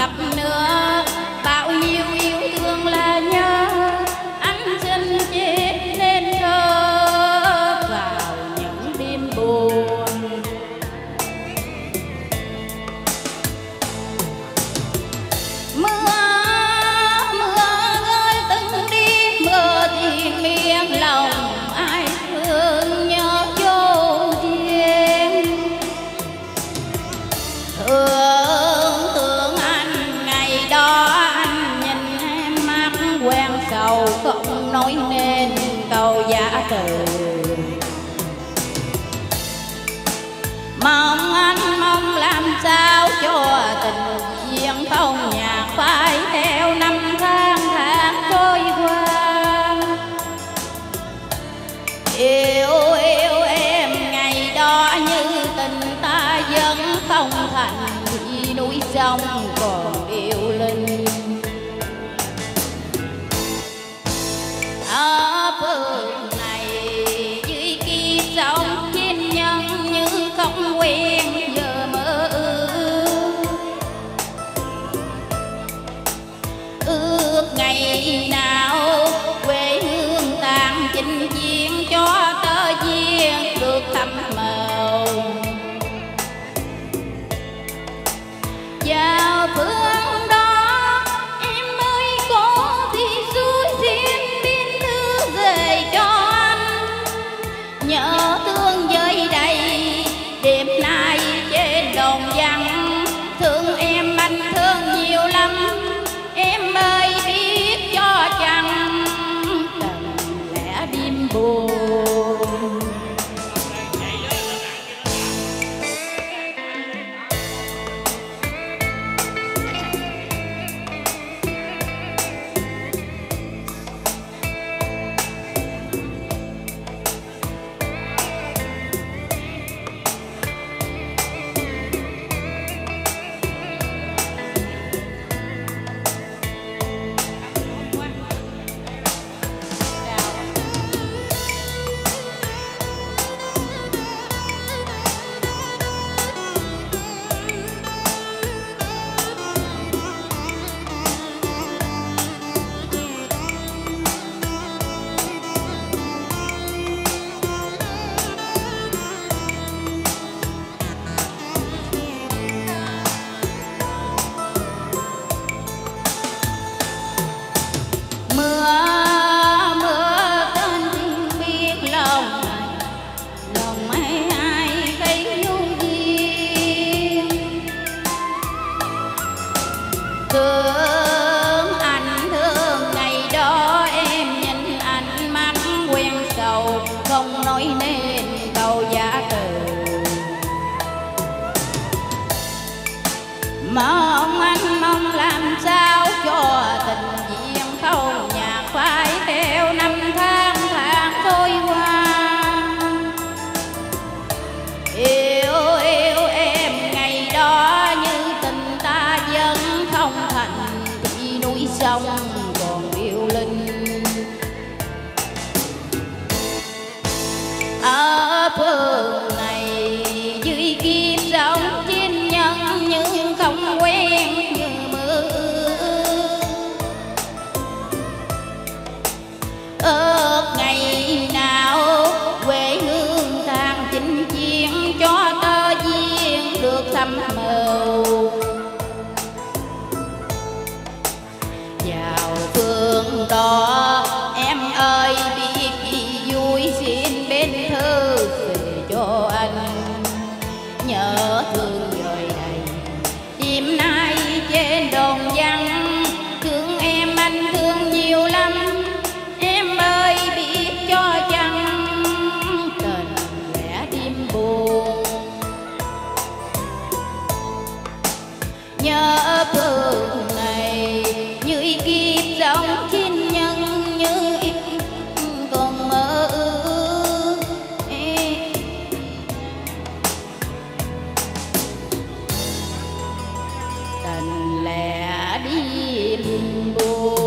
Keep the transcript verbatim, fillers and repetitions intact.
gặp nữa, bao nhiêu yêu thương là nhớ anh xin chết nên thơ vào những đêm buồn. Mưa mưa rơi từng đêm, mưa thiền miên lòng ai thương nhớ vô duyên. Thương thương anh ngày đó anh nhìn em mắt quen sầu, không nói nên câu giả từ. Mong anh mong làm sao cho tình duyên không nhạt phai theo năm tháng tháng trôi qua. Yêu yêu em ngày đó như tình ta vẫn không thành, thì núi sông còn yêu linh. Ở phương này dưới kia sông thiên nhân như không quen giờ mơ ước. Ước ngày nào quê hương tàn chinh chiến cho tơ duyên được thăm màu. Vào phương đó em mới có thì suối riêng biên thư về cho anh. Nhớ thương với đây đêm nay trên đồng vắng, thương em anh thương nhiều lắm. Em ơi biết cho chăng cần lẽ đêm buồn. Thương anh thương ngày đó em nhìn anh mắt quen sầu, không nói nên câu giả từ. Mong anh mong làm sao cho tình duyên không nhạt phai theo năm tháng tháng trôi qua. Yêu yêu em ngày đó như tình ta vẫn không thành, thì núi sông còn yêu linh. Ở phương này dưới kiếp sống chinh nhân nhưng không quen như mơ ước. Ngày nào quê hương tàn chinh chiến cho tơ duyên được thăm màu. Vào phương đó em ơi biết gì vui xin bên thư về cho anh. Nhớ thương người này đêm nay trên đồng vắng, thương em anh thương nhiều lắm. Em ơi biết cho chăng tình lẽ đêm buồn. Nhớ phương này như kiếp sống chinh nhân như em còn mơ ước. Tình lẽ đêm buồn.